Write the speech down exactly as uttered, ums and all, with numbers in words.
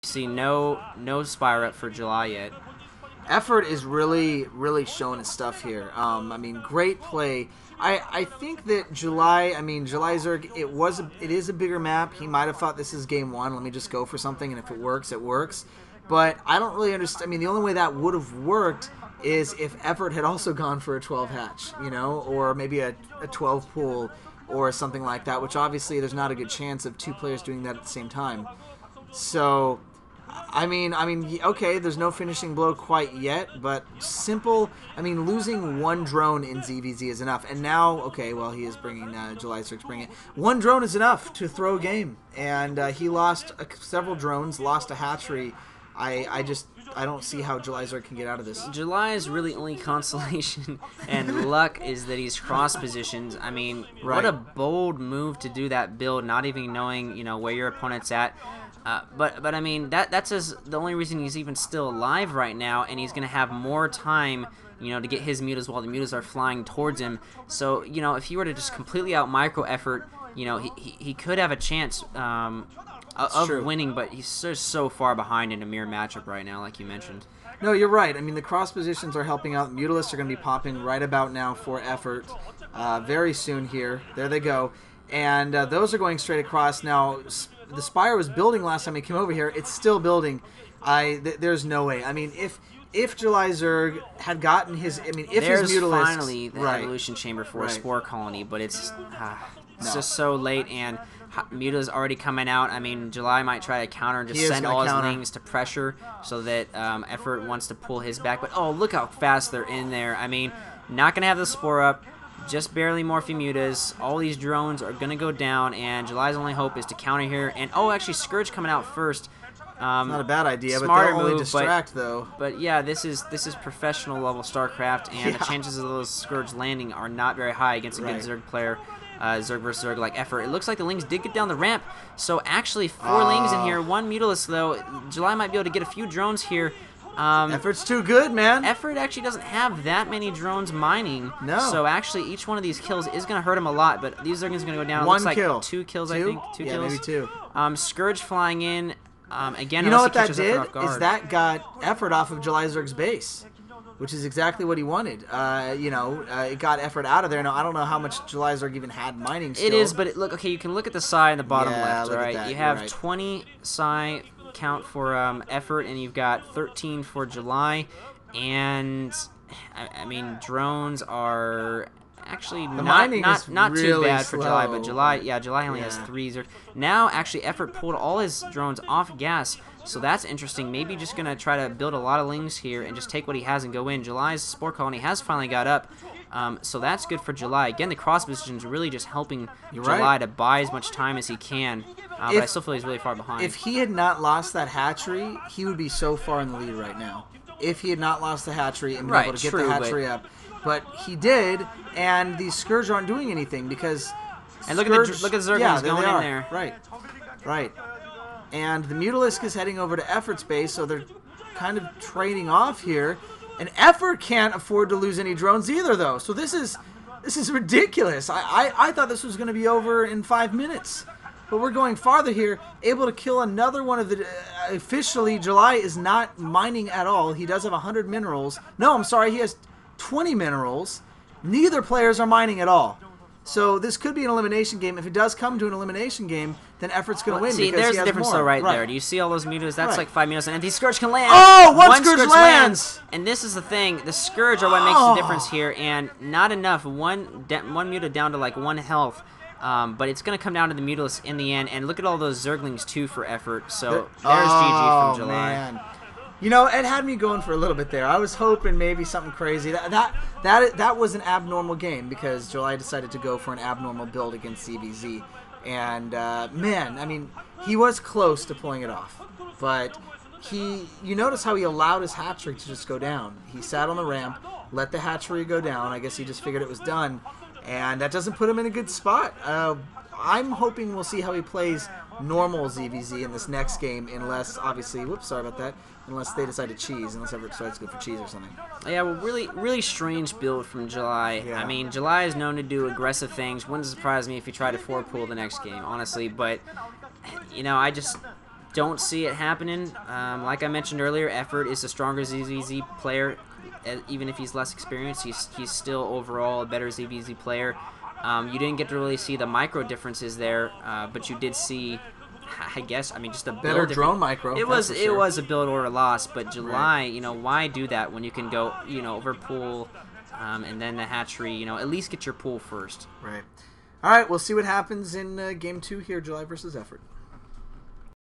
see no no Spire up for July yet. Effort is really, really showing his stuff here. Um, I mean, great play. I, I think that July, I mean, July Zerg, it was a, it is a bigger map. He might have thought this is game one. Let me just go for something, and if it works, it works. But I don't really understand. I mean, the only way that would have worked is if Effort had also gone for a twelve hatch, you know, or maybe a, a twelve pool or something like that, which obviously there's not a good chance of two players doing that at the same time. So... I mean, I mean, okay, there's no finishing blow quite yet, but simple. I mean, losing one drone in Z V Z is enough. And now, okay, well, he is bringing uh, July Zerg's bringing it. One drone is enough to throw a game, and uh, he lost uh, several drones, lost a hatchery. I, I just, I don't see how July Zerg can get out of this. July's really only consolation and luck is that he's cross positions. I mean, Right. what a bold move to do that build, not even knowing, you know, where your opponent's at. Uh, but but I mean that that's his, the only reason he's even still alive right now, and he's gonna have more time, you know, to get his mutas while the mutas are flying towards him. So you know, if he were to just completely out micro effort, you know, he he, he could have a chance um, of true. winning, but he's just so far behind in a mirror matchup right now, like you mentioned. No, you're right. I mean, the cross positions are helping out. Mutalisks are going to be popping right about now for Effort uh, very soon here. There they go. And uh, those are going straight across. Now, the Spire was building last time he came over here. It's still building. I th There's no way. I mean, if if July Zerg had gotten his... I mean, if There's his Mutalisks... finally the right. evolution chamber for Right. a spore colony, but it's, ah, it's No. just so late, and ha- Muta's already coming out. I mean, July might try to counter and just He is send gonna all his counter. lings to pressure so that um, Effort wants to pull his back. But, oh, look how fast they're in there. I mean, not going to have the spore up. Just barely morphy mutas. All these drones are going to go down, and July's only hope is to counter here. And, oh, actually, Scourge coming out first. Um, Not a bad idea, but smarter they'll only move, distract, but, though. But, yeah, this is this is professional level StarCraft, and Yeah. the chances of those Scourge landing are not very high against a Right. good Zerg player. Uh, Zerg versus Zerg like Effort. It looks like the Lings did get down the ramp, so actually four Oh. Lings in here, one Mutalisk, though. July might be able to get a few drones here. Um, Effort's too good, man. Effort actually doesn't have that many drones mining. No. So actually, each one of these kills is going to hurt him a lot. But these are going to go down. It One looks like kill. two kills, I Two? think. Two yeah, kills. maybe two. Um, Scourge flying in. Um, again, You know unless what he that catches did? Effort off guard. Is that got Effort off of July Zerg's base, which is exactly what he wanted. Uh, you know, uh, it got Effort out of there. Now, I don't know how much July Zerg even had mining still. It is, but it, look, okay, you can look at the psi in the bottom Yeah, left, look all at right? that, You you're have right. twenty psi count for um, Effort, and you've got thirteen for July. And, I, I mean, drones are actually not mining not, is not too really bad for July, slow. but July, yeah, July only has Yeah. three. Zerg. Now, actually, Effort pulled all his drones off gas, so that's interesting. Maybe just going to try to build a lot of Lings here and just take what he has and go in. July's Spore Colony has finally got up, um, so that's good for July. Again, the cross position is really just helping You're July right. to buy as much time as he can, uh, but If- I still feel he's really far behind. If he had not lost that hatchery, he would be so far in the lead right now. If he had not lost the hatchery and been Right, able to get true, the but- hatchery up. But he did, and these Scourge aren't doing anything because... And look at the Scourge- look at the Zerglings yeah, there going they in are. there. Right, right. And the Mutalisk is heading over to Effort space, so they're kind of trading off here. And Effort can't afford to lose any drones either, though. So this is this is ridiculous. I, I, I thought this was going to be over in five minutes. But we're going farther here, able to kill another one of the... Uh, officially, July is not mining at all. He does have one hundred minerals. No, I'm sorry, he has twenty minerals. Neither players are mining at all. So this could be an elimination game. If it does come to an elimination game, then Effort's going to Well, win see, because there's he the has difference more. though right, there. Do you see all those mutas? That's Right. like five mutas, and the Scourge can land. Oh, one Scourge lands! And this is the thing: the Scourge are what makes Oh. the difference here, and not enough. One da- one muta down to like one health. Um, but it's going to come down to the Mutalisk in the end, and look at all those Zerglings too for Effort. So there's oh, G G from July. Man. You know, it had me going for a little bit there. I was hoping maybe something crazy. That that that that was an abnormal game because July decided to go for an abnormal build against C V Z, and uh, man, I mean, he was close to pulling it off, but he. You notice how he allowed his hatchery to just go down. He sat on the ramp, let the hatchery go down. I guess he just figured it was done, and that doesn't put him in a good spot. Uh, I'm hoping we'll see how he plays normal Z V Z in this next game, unless, obviously, whoops, sorry about that, unless they decide to cheese, unless Everett decides to go for cheese or something. Yeah, well, really, really strange build from July. Yeah. I mean, July is known to do aggressive things. Wouldn't surprise me if he tried to four pool the next game, honestly. But, you know, I just don't see it happening. Um, like I mentioned earlier, Effort is a stronger Z V Z player. Even if he's less experienced, he's, he's still overall a better Z V Z player. Um, you didn't get to really see the micro differences there, uh, but you did see, I guess, I mean, just a better build drone micro. It was for it sure. was a build order loss, but July, Right. you know, why do that when you can go, you know, over pool, um, and then the hatchery, you know, at least get your pool first. Right. All right, we'll see what happens in uh, game two here, July versus Effort.